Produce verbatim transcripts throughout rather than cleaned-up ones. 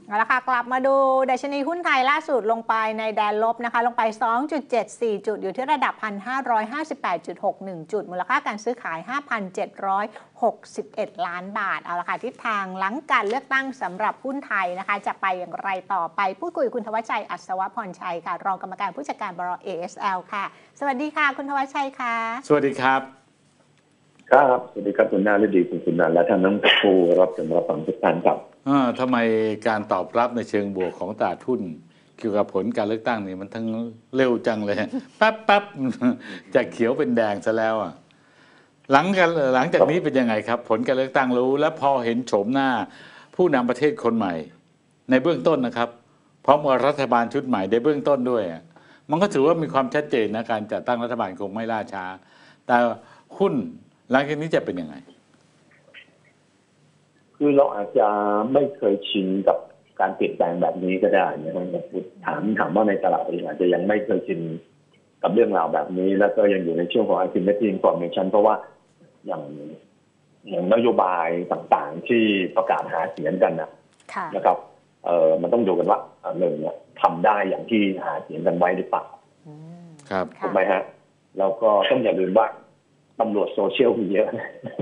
เอาละค่ะกลับมาดูดัชนีหุ้นไทยล่าสุดลงไปในแดนลบนะคะลงไป สองจุดเจ็ดสี่ จุดอยู่ที่ระดับ หนึ่งพันห้าร้อยห้าสิบแปดจุดหกหนึ่ง จุดมูลค่าการซื้อขาย ห้าพันเจ็ดร้อยหกสิบเอ็ด ล้านบาทเอาละค่ะทิศทางหลังการเลือกตั้งสำหรับหุ้นไทยนะคะจะไปอย่างไรต่อไปพูดคุยคุณธวัชชัยอัศวพรชัยค่ะรองกรรมการผู้จัดการบล. เอ เอส แอล ค่ะสวัสดีค่ะคุณธวัชชัยค่ะสวัสดีครับครับสวัสดีครับคุณนาฤดีคุณคุณนันและท่านทั้งผู้รับชมรับฟังทุกท่านครับอ่าทำไมการตอบรับในเชิงบวกของตลาดหุ้นเกี่ยวกับผลการเลือกตั้งนี่มันทั้งเร็วจังเลยแป๊บแป๊บจากเขียวเป็นแดงซะแล้วอ่ะหลังกันหลังจากนี้เป็นยังไงครับผลการเลือกตั้งรู้แล้วพอเห็นโฉมหน้าผู้นำประเทศคนใหม่ในเบื้องต้นนะครับพร้อมกับรัฐบาลชุดใหม่ในเบื้องต้นด้วยมันก็ถือว่ามีความชัดเจนนะการจัดตั้งรัฐบาลคงไม่ล่าช้าแต่หุ้นหลังจากนี้จะเป็นยังไงคือเราอาจจะไม่เคยชินกับการเปลี่ยนแปลงแบบนี้ก็ได้นะครับถามถามว่าในตลาดเองอาจจะยังไม่เคยชินกับเรื่องราวแบบนี้แล้วก็ยังอยู่ในช่วงของ asymmetry information เพราะว่าอย่างอย่างนโยบายต่างๆที่ประกาศหาเสียงกันนะนะครับเอ่อมันต้องดูกันว่าหนึ่งเนี่ยทำได้อย่างที่หาเสียงกันไว้หรือเปล่าครับถูกไหมฮะแล้วก็ต้องอย่าลืมว่าตำรวจโซเชียลมีเยอะ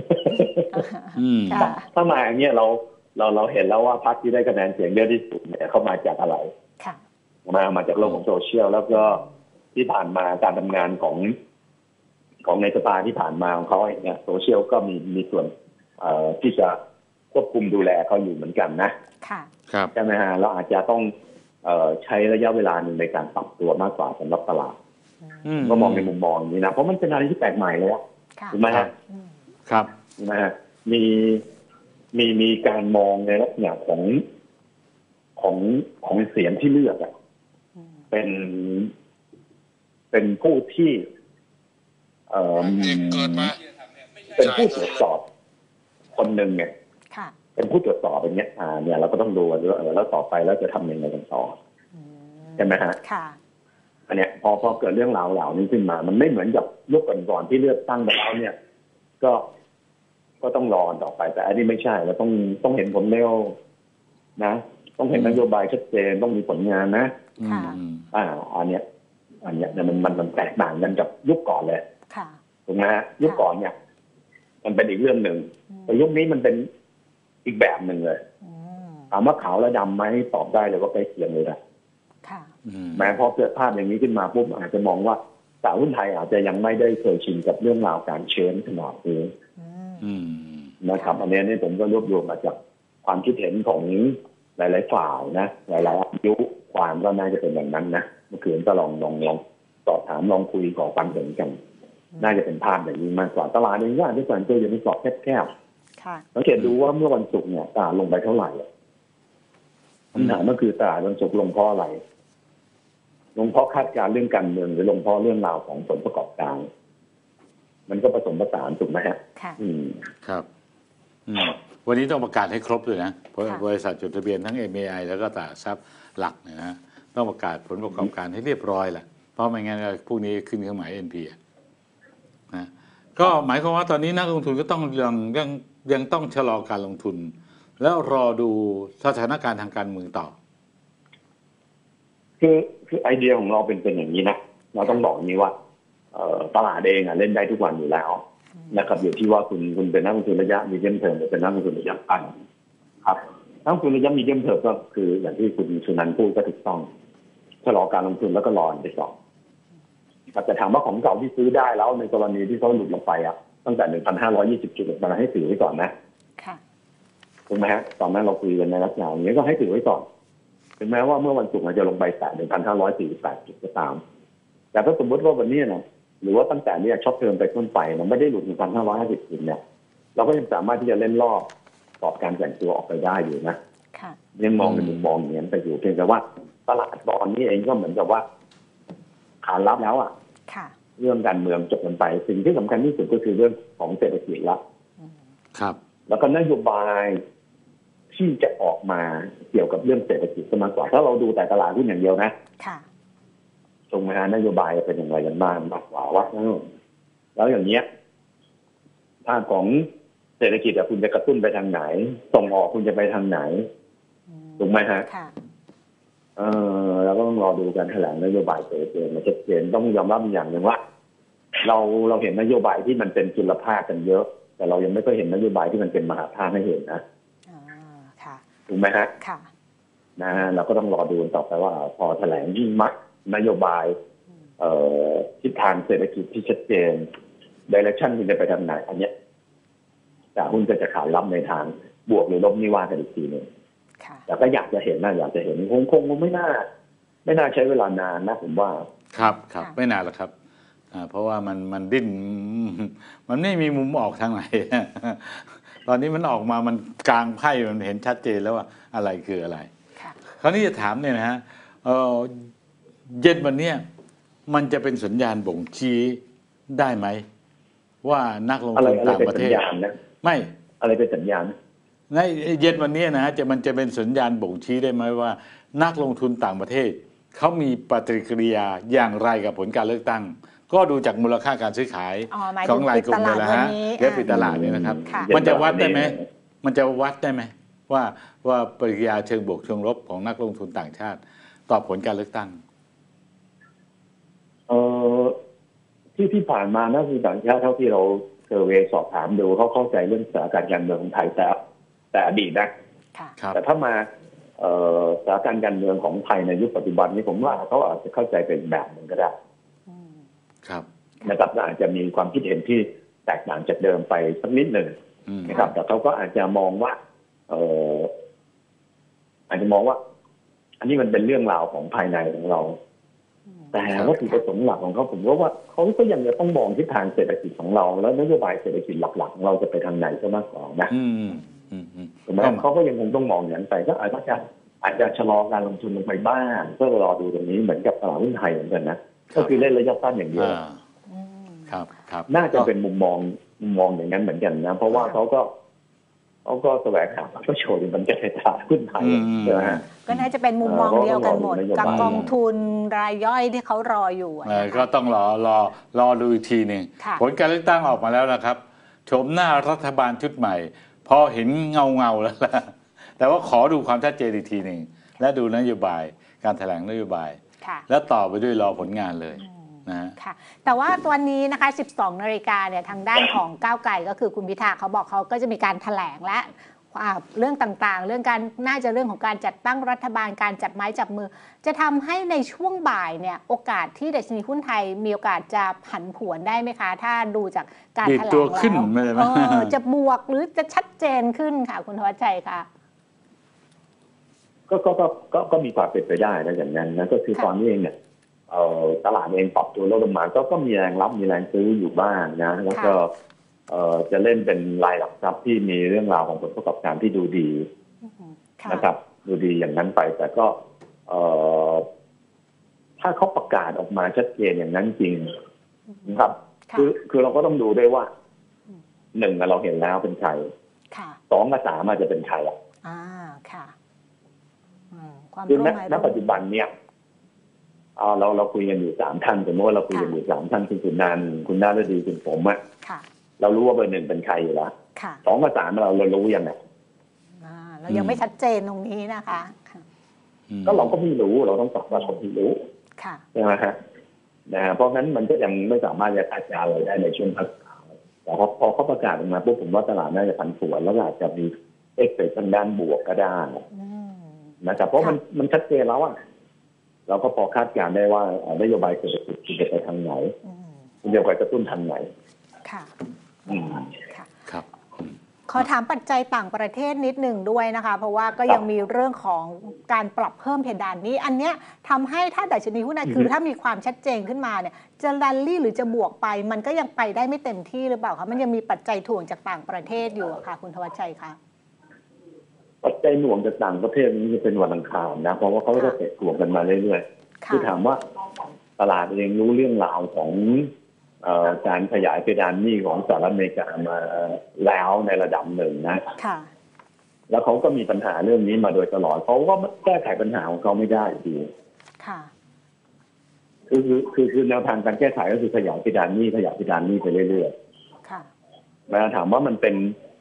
ถ้ามาอย่างเงี้ยเราเราเราเห็นแล้วว่าพรรคที่ได้คะแนนเสียงเยอะที่สุดเนี่ยเข้ามาจากอะไรมามาจากโลกของโซเชียลแล้วก็ที่ผ่านมาการทำงานของของในสภาที่ผ่านมาของเขาเนี่ยโซเชียลก็มีมีส่วนที่จะควบคุมดูแลเขาอยู่เหมือนกันนะใช่ไหมฮะเราอาจจะต้องใช้ระยะเวลาหนึ่งในการปรับตัวมากกว่าสำหรับตลาดก็มองในมุมมองนี้นะเพราะมันเป็นอะไรที่แปลกใหม่เลยถูกไหมฮะครับถูกไหมฮะมีมีมีการมองในลักษณะของของของเสียงที่เลือกอ่ะเป็นเป็นผู้ที่เอ่อเป็นผู้ตรวจสอบคนหนึ่งไงเป็นผู้ตรวจสอบอย่างเงี้ยอ่าเนี่ยเราก็ต้องดูว่าเออแล้วต่อไปแล้วจะทำยังไงกันต่อใช่ไหมฮะอันเนี้ยพอพอเกิดเรื่องราวเหล่านี้ขึ้นมามันไม่เหมือนกับยุคก่อนๆที่เลือกตั้งไปแล้วเนี่ยก็ก็ต้องรอต่อไปแต่อันนี้ไม่ใช่เราต้องต้องเห็นผลเร็วนะต้องเห็นนโยบายชัดเจนต้องมีผลงานนะอ่าอันเนี้ยอันเนี้ยมันมันมันแตกต่างกันกับยุคก่อนเลยถูกไหมฮะยุคก่อนเนี่ยมันเป็นอีกเรื่องหนึ่งแต่ยุคนี้มันเป็นอีกแบบหนึ่งเลยถามว่าขาวและดำไหมตอบได้เลยว่าใกล้เคียงเลยนะแม้พอเกิดภาพอย่างนี้ขึ้นมาปุ๊บอาจจะมองว่าตลาดหุ้นไทยอาจจะยังไม่ได้เคยชินกับเรื่องราวการเชนขนาดนี้นะครับอันนี้นี่ผมก็รวบรวมมาจากความคิดเห็นของหลายๆฝ่ายนะหลายๆอายุความก็น่าจะเป็นอย่างนั้นนะเมื่อคืนก็ลองลองลองสอบถามลองคุยขอความเห็นกันน่าจะเป็นภาพอย่างนี้มากกว่าตลาดเองก็อาจจะสั่นตัวอยู่ในกรอบแคบๆสังเกตดูว่าเมื่อวันศุกร์เนี่ยตลาดลงไปเท่าไหร่คำถามก็คือตลาดวันศุกร์ลงเพราะอะไรลงเพราะคาดการณ์เรื่องการเมืองหรือลงเพราะเรื่องราวของผลประกอบการมันก็ผสมผสานถูกไหมฮะอืมครับอืมวันนี้ต้องประกาศให้ครบเลยนะเพราะบริษัทจดทะเบียนทั้ง เอ็ม เอ ไอ แล้วก็ตลาดทรัพย์หลักเนี่ยนะต้องประกาศผลประกอบการให้เรียบร้อยแหละเพราะไม่งั้นพวกนี้ขึ้นเครื่องหมาย เอ็น พี นะก็หมายความว่าตอนนี้นักลงทุนก็ต้องยังยังยังต้องชะลอการลงทุนแล้วรอดูสถานการณ์ทางการเมืองต่อคือคือไอเดียของเราเป็นเป็นอย่างนี้นะเราต้องบอกอย่างนี้ว่าเอ่อตลาดเองอ่ะเล่นได้ทุกวันอยู่แล้วนะครับอยู่ที่ว่าคุณคุณเป็นนักลงทุนระยะมีเดียมเทอมหรือเป็นนักลงทุนระยะสั้นครับนักลงทุนระยะมีเดียมเทอมก็คืออย่างที่คุณสุนันท์พูดก็ถูกต้องชะลอการลงทุนแล้วก็รอไปก่อนแต่ถามว่าของเก่าที่ซื้อได้แล้วในกรณีที่เขาหลุดลงไปอ่ะตั้งแต่ หนึ่งพันห้าร้อยยี่สิบ จุดมาให้ถือไว้ก่อนนะค่ะถูกไหมฮะตอนนั้นเราคุยกันในลักษณะอย่างนี้ก็ให้ถือไว้ก่อนถึงแม้ว่าเมื่อวันศุกร์มันจะลงไปแตะ หนึ่งพันห้าร้อยสี่สิบแปด จุดก็ตามแต่ถ้าสมมติว่าวันนี้นะหรือว่าตั้งแต่นี้ช็อตเทอมไปต้นไปมันไม่ได้หลุด หนึ่งพันห้าร้อยห้าสิบ จุดเนี่ยเราก็ยังสามารถที่จะเล่นรอบกรอบการแข่งตัวออกไปได้อยู่นะยังมองในมุมมองอย่างนี้ไปอยู่เพียงแต่ว่าตลาดตอนนี้เองก็เหมือนกับว่าขานรับแล้วอ่ะเรื่องการเมืองจบกันไปสิ่งที่สำคัญที่สุดก็คือเรื่องของเศรษฐกิจละครับแล้วก็นโยบายที่จะออกมาเกี่ยวกับเรื่องเศรษฐกิจมากกว่าถ้าเราดูแต่ตลาดหุ้นอย่างเดียวนะตรงมานโยบายเป็นอย่างไรกันบ้างมากกว่าว่าแล้วอย่างเนี้ยถ้าของเศรษฐกิจคุณจะกระตุ้นไปทางไหนส่งออกคุณจะไปทางไหนถูกไหมฮะค่ะเออแล้วก็ต้องรอดูการแถลงนโยบายเจนมันจะเจนต้องยอมรับอย่างหนึ่งว่า เราเราเห็นนโยบายที่มันเป็นจุลภาคกันเยอะ แต่เรายังไม่เคยเห็นนโยบายที่มันเป็นมหาภาคให้เห็นนะอ่า ค่ะถูกไหมฮะค่ะนะฮะเราก็ต้องรอดูต่อไปว่าพอแถลงยิ่งมักนโยบายเอ่อทิศทางเศรษฐกิจที่ชัดเจนดิเรกชันมันจะไปทางไหนอันเนี้ยแต่หุ้นก็จะขายรับในทางบวกหรือลบนี่ว่ากันอีกทีหนึ่งแต่ก็อยากจะเห็นนะอยากจะเห็นคงคงไม่น่าไม่น่าใช้เวลานานนะผมว่าครับครับไม่นานหรอกครับเพราะว่ามันมันดิ้นมันไม่มีมุมออกทางไหน ตอนนี้มันออกมามันกลางไพ่มันเห็นชัดเจนแล้วว่าอะไรคืออะไรคราวนี้จะถามเนี่ยนะฮะเย็นวันนี้มันจะเป็นสัญญาณบ่งชี้ได้ไหมว่านักลงทุนต่างประเทศไม่อะไรเป็นสัญญาณในเย็นวันนี้นะจะมันจะเป็นสัญญาณบ่งชี้ได้ไหมว่านักลงทุนต่างประเทศเขามีปฏิกิริยาอย่างไรกับผลการเลือกตั้งก็ดูจากมูลค่าการซื้อขายของรายกลุ่มนี่แหละฮะเว็บปิดตลาดนี่นะครับมันจะวัดได้ไหมมันจะวัดได้ไหมว่าว่าปฏิกิริยาเชิงบวกเชิงลบของนักลงทุนต่างชาติต่อผลการเลือกตั้งเออที่ที่ผ่านมานักลงทุนต่างชาติเท่าที่เราเซอร์เวย์สอบถามดูเขาเข้าใจเรื่องสถานการณ์การเมืองของไทยแต่แต่อดีตนะแต่ถ้ามาสถานการณ์การเมืองของไทยในยุคปัจจุบันนี้ผมว่าเขาอาจจะเข้าใจเป็นแบบหนึ่งก็ได้ครับนะครับอาจจะมีความคิดเห็นที่แตกต่างจากเดิมไปสักนิดหนึ่งนะครับแต่เขาก็อาจจะมองว่าเอออาจจะมองว่า อันนี้มันเป็นเรื่องราวของภายในของเราแต่วัตถุประสงค์หลักของเขาผมว่าเขาก็ยังจะต้องมองทิศทางเศรษฐกิจของเราแล้วนโยบายเศรษฐกิจหลักๆของเราจะไปทางไหนก็มากกว่านะถูกไหมเขาก็ยังคงต้องมองอย่างนั้นไปก็อาจจะอาจจะชะลอการลงทุนลงไปบ้างเพื่อรอดูตรงนี้เหมือนกับตลาดหุ้นไทยเหมือนกันนะก็คือเล่นระยะสั้นอย่างเดียวครับครับน่าจะเป็นมุมมองมุมมองอย่างนั้นเหมือนกันนะเพราะว่าเขาก็เขาก็แสวงหาก็โชว์ในบรรยากาศหุ้นไทยใช่ไหมก็น่าจะเป็นมุมมองเดียวกันหมดกับกองทุนรายย่อยที่เขารออยู่ก็ต้องรอรอรอดูอีกทีหนึ่งผลการเลือกตั้งออกมาแล้วนะครับโฉมหน้ารัฐบาลชุดใหม่พอเห็นเงาเงาแล้วล่ะแต่ว่าขอดูความชัดเจนอีกทีหนึ่งและดูนโยบายการแถลงนโยบายแล้วต่อไปด้วยรอผลงานเลยนะค่ะแต่ว่าวันนี้นะคะสิบสองนาฬิกาเนี่ยทางด้านของก้าวไกลก็คือคุณพิธาเขาบอกเขาก็จะมีการแถลงและเรื่องต่างๆเรื่องการน่าจะเรื่องของการจัดตั้งรัฐบาลการจับไม้จับมือจะทำให้ในช่วงบ่ายเนี่ยโอกาสที่ดัชนีหุ้นไทยมีโอกาสจะผันผวนได้ไหมคะถ้าดูจากการแถลงแล้วจะบวกหรือจะชัดเจนขึ้นค่ะคุณธวัชชัยค่ะก็ก็ก็ก็ก็มีความเป็นไปได้นะอย่างนั้นนะก็คือตอนนี้เองเนี่ยตลาดเองปรับตัวลดลงมาก็ก็มีแรงรับมีแรงซื้ออยู่บ้างนะแล้วก็จะเล่นเป็นรายหลักทรัพย์ที่มีเรื่องราวของผลประกอบการที่ดูดีนะครับดูดีอย่างนั้นไปแต่ก็ถ้าเขาประกาศออกมาชัดเจนอย่างนั้นจริงนะครับคือคือเราก็ต้องดูด้วยว่าหนึ่งเราเห็นแล้วเป็นใครสองกับสามอาจจะเป็นใครอ่ะคือณปัจจุบันเนี่ยเราเราคุยกันอยู่สามท่านสมมติว่าเราคุยกันอยู่สามท่านคือคุณนันคุณน่าฤดีคุณผมอ่ะเรารู้ว่าเบอร์หนึ่งเป็นใครอยู่แล้วสองกับสามเราเรารู้ยังไงเรายังไม่ชัดเจนตรงนี้นะคะก็เราก็ไม่รู้เราต้องตอบว่าเราไม่รู้ใช่ไหมฮะนะเพราะงั้นมันก็ยังไม่สามารถจะคาดการณ์อะไรได้ในช่วงพักแต่พอพอเขาประกาศออกมาปุ๊บผมว่าตลาดน่าจะผันผวนแล้วอาจจะมีเอฟเฟกต์ทางด้านบวกก็ได้นะครับเพราะมันมันชัดเจนแล้วอ่ะเราก็พอคาดการณ์ได้ว่านโยบายเศรษฐกิจจะไปทางไหนนโยบายกระตุ้นทางไหนค่ะครับขอถามปัจจัยต่างประเทศนิดหนึ่งด้วยนะคะเพราะว่าก็ยังมีเรื่องของการปรับเพิ่มเพดานนี้อันเนี้ยทำให้ถ้าดัชนีหุ้นคือถ้ามีความชัดเจนขึ้นมาเนี่ยจะรัลลี่หรือจะบวกไปมันก็ยังไปได้ไม่เต็มที่หรือเปล่าคะมันยังมีปัจจัยถ่วงจากต่างประเทศอยู่ค่ะคุณธวัชชัยคะปัจจัยหน่วงจากต่างประเทศนี้จะเป็นวันอังคารนะเพราะว่าเขาก็จะเตะถ่วงกันมาเรื่อยๆคือถามว่าตลาดเองรู้เรื่องราวของการขยายเพดานหนี้ของสหรัฐอเมริกามาแล้วในระดับหนึ่งนะแล้วเขาก็มีปัญหาเรื่องนี้มาโดยตลอดเขาก็แก้ไขปัญหาของเขาไม่ได้ดีคือคือคือแนวทางการแก้ไขก็คือขยายเพดานหนี้ขยายเพดานหนี้ไปเรื่อยๆแล้วถามว่ามันเป็น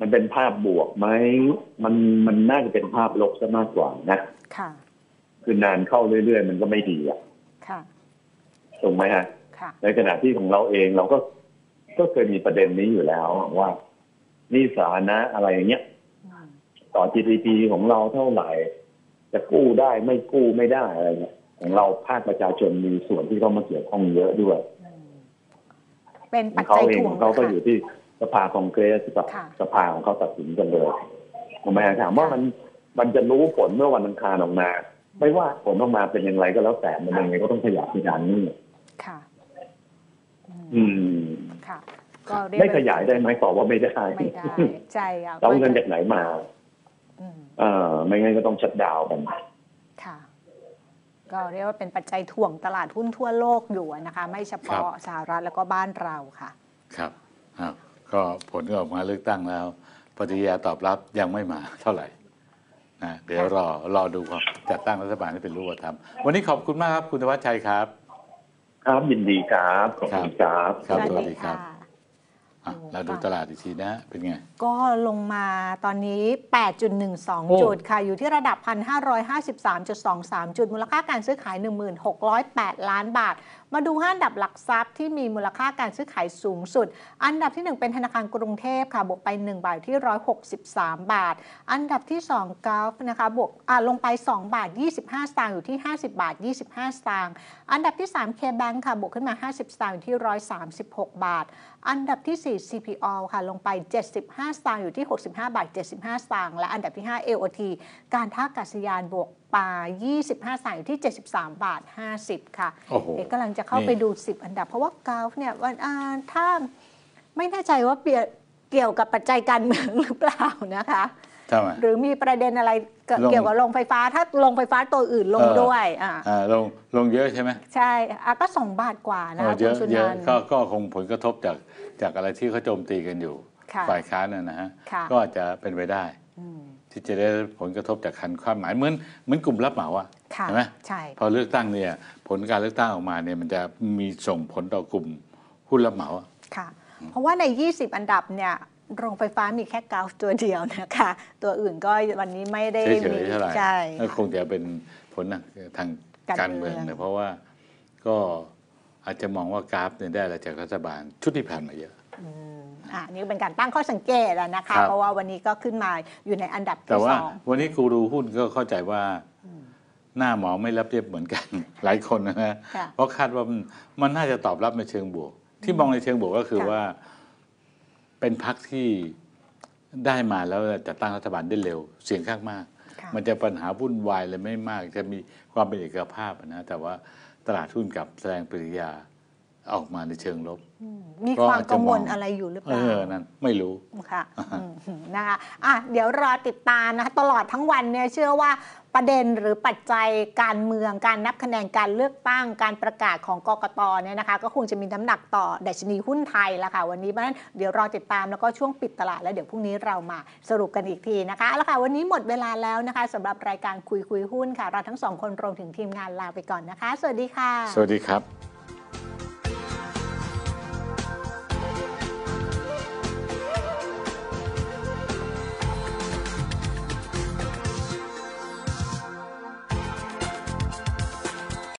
มันเป็นภาพบวกไหมมันมันน่าจะเป็นภาพลบซะมากกว่านะค่ะคือนานเข้าเรื่อยๆมันก็ไม่ดีอ่ะค่ะถูกไหมฮะค่ะในขณะที่ของเราเองเราก็ก็เคยมีประเด็นนี้อยู่แล้วว่าหนี้สาธารณะอะไรอย่างเงี้ยต่อ จี ดี พี ของเราเท่าไหร่จะกู้ได้ไม่กู้ไม่ได้อะไรเงี้ยของเราภาคประชาชนมีส่วนที่เข้ามาเกี่ยวข้องเยอะด้วยเป็นปัจจัยถ่วงเขาก็อยู่ที่สภาคองเกรสกับสภาของเขาตัดสินกันเลยทำไมถามว่ามันมันจะรู้ผลเมื่อวันอังคารออกมาไม่ว่าผลออกมาเป็นอย่างไรก็แล้วแต่มันยังไงก็ต้องขยับขยายนี่ค่ะอืมค่ะก็ไม่ขยายได้ไหมตอบว่าไม่ได้ไม่ได้ใช่ค่ะเราเงินจากไหนมาเออไม่งั้นก็ต้องชัดดาวกันค่ะก็เรียกว่าเป็นปัจจัยถ่วงตลาดหุ้นทั่วโลกอยู่นะคะไม่เฉพาะสหรัฐแล้วก็บ้านเราค่ะครับก็ผลออกมาเลือกตั้งแล้วปฏิกิริยาตอบรับยังไม่มาเท่าไหร่นะเดี๋ยวรอรอดูครับจัดตั้งรัฐบาลให้เป็นรูปธรรมวันนี้ขอบคุณมากครับคุณธวัชชัยครับครับยินดีครับขอบคุณครับครับสวัสดีครับเราดูตลาดอีกทีนะเป็นไงก็ลงมาตอนนี้ แปดจุดหนึ่งสอง จุดค่ะอยู่ที่ระดับ หนึ่งพันห้าร้อยห้าสิบสามจุดสองสาม จุดมูลค่าการซื้อขาย หนึ่งพันหกร้อยแปด ล้านบาทมาดูห้าอันดับหลักทรัพย์ที่มีมูลค่าการซื้อขายสูงสุดอันดับที่หนึ่งเป็นธนาคารกรุงเทพค่ะบวกไปหนึ่งบาทที่หนึ่งร้อยหกสิบสามบาทอันดับที่สองกอล์ฟนะคะบวกอ่าลงไปสองบาทยี่สิบห้าสตางค์อยู่ที่ห้าสิบบาทยี่สิบห้าสตางค์อันดับที่สาม K-Bank ค่ะบวกขึ้นมาห้าสิบสตางค์อยู่ที่หนึ่งร้อยสามสิบหกบาทอันดับที่สี่ ซี พี โอ ค่ะลงไปเจ็ดสิบห้าสตางค์อยู่ที่หกสิบห้าบาทเจ็ดสิบห้าสตางค์และอันดับที่ห้า เอ โอ ที การท่าอากาศยานบวกปายี่สิบห้าสตางค์อยู่ที่เจ็ดสิบสามบาทห้าสิบค่ะเอกกำลังจะเข้าไปดูสิบอันดับเพราะว่ากราฟเนี่ยวันถ้าไม่แน่ใจว่าเกี่ยวกับปัจจัยการเมืองหรือเปล่านะคะหรือมีประเด็นอะไรเกี่ยวกับโรงไฟฟ้าถ้าโรงไฟฟ้าตัวอื่นลงด้วยอ่าลงลงเยอะใช่ไหมใช่ก็สองบาทกว่านะคะคุณสุนันท์ก็คงผลกระทบจากจากอะไรที่เขาโจมตีกันอยู่ฝ่ายค้านนะฮะก็อาจจะเป็นไปได้ที่จะได้ผลกระทบจากคันความหมายเหมือนเหมือนกลุ่มรับเหมาอ่ะใช่ไหมใช่พอเลือกตั้งเนี่ยผลการเลือกตั้งออกมาเนี่ยมันจะมีส่งผลต่อกลุ่มหุ้นรับเหมาค่ะเพราะว่าในยี่สิบอันดับเนี่ยโรงไฟฟ้ามีแค่กราฟตัวเดียวนะคะตัวอื่นก็วันนี้ไม่ได้มีใช่คงจะเป็นผลทางการเมืองนะเพราะว่าก็อาจจะมองว่ากราฟเนี่ยได้อะไรจากรัฐบาลชุดที่ผ่านมาเยอะอ่านี่เป็นการตั้งข้อสังเกตนะคะเพราะว่าวันนี้ก็ขึ้นมาอยู่ในอันดับที่สองแต่ว่าวันนี้กูรูหุ้นก็เข้าใจว่าหน้าหมอไม่รับเรียบเหมือนกันหลายคนนะฮะเพราะคาดว่ามันน่าจะตอบรับในเชิงบวกที่มองในเชิงบวกก็คือว่าเป็นพรรคที่ได้มาแล้วจะตั้งรัฐบาลได้เร็วเสียงข้างมากมันจะปัญหาวุ่นวายเลยไม่มากจะมีความเป็นเอกภาพนะแต่ว่าตลาดหุ้นกับแสดงปฏิกิริยาออกมาในเชิงลบมีความกังวลอะไรอยู่หรือเปล่าเออนั่นไม่รู้ค่ะนะคะอ่ะเดี๋ยวรอติดตามนะคะตลอดทั้งวันเนี่ยเชื่อว่าประเด็นหรือปัจจัยการเมืองการนับคะแนนการเลือกตั้งการประกาศของกกตเนี่ยนะคะก็คงจะมีน้ำหนักต่อดัชนีหุ้นไทยละค่ะวันนี้เพราะฉะนั้นเดี๋ยวรอติดตามแล้วก็ช่วงปิดตลาดแล้วเดี๋ยวพรุ่งนี้เรามาสรุปกันอีกทีนะคะแล้วค่ะวันนี้หมดเวลาแล้วนะคะสำหรับรายการคุยคุยหุ้นค่ะเราทั้งสองคนรวมถึงทีมงานลาไปก่อนนะคะสวัสดีค่ะสวัสดีครับ